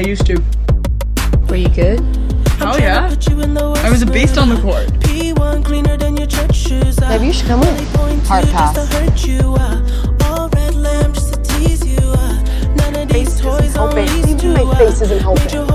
used to. Were you good? Oh yeah. I was a beast on the court. Maybe you should come with. Hard pass. Face isn't helping. Even my face isn't helping.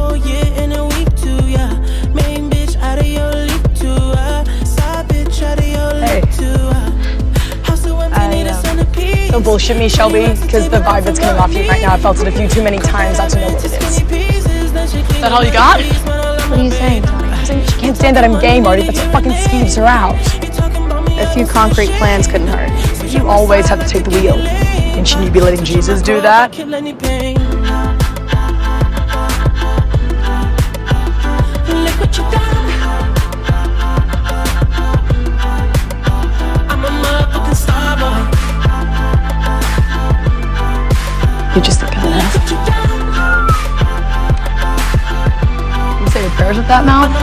Don't bullshit me, Shelby, because the vibe that's coming off you right now, I felt it a few too many times not to know what it is. Is that all you got? What are you saying, Tony? I'm saying she can't stand that I'm gay, Marty. That's what fucking skeeves her out. A few concrete plans couldn't hurt. You always have to take the wheel. And shouldn't you be letting Jesus do that? You're just a kind of ass. You say your prayers with that mouth?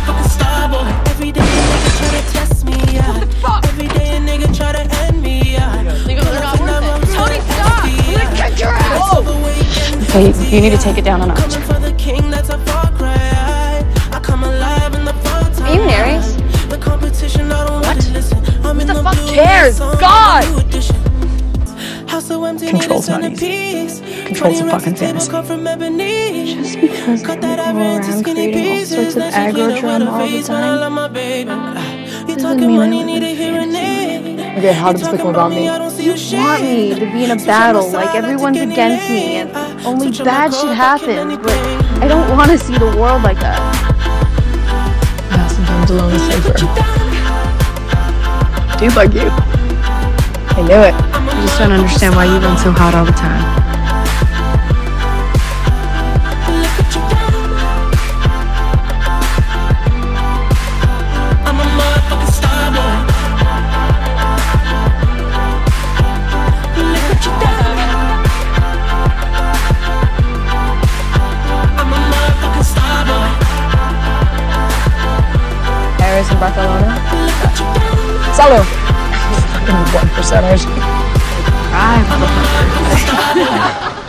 Tony, stop! I'm gonna kick your ass! Okay, you need to take it down a notch. Are you married? What? Who the fuck cares? God! Control's not easy. Control's a fucking fantasy. Just because people go around creating all sorts of aggro drama all the time doesn't mean I live in fantasy. Okay, how despicable about me? You want me to be in a battle like everyone's against me and only bad shit happens, but I don't want to see the world like that. Yeah, sometimes alone is safer. Do bug you. I knew it. I just don't understand why you run so hot all the time. Paris and Barcelona. Salud. Fucking 1%ers. Right, motherfucker.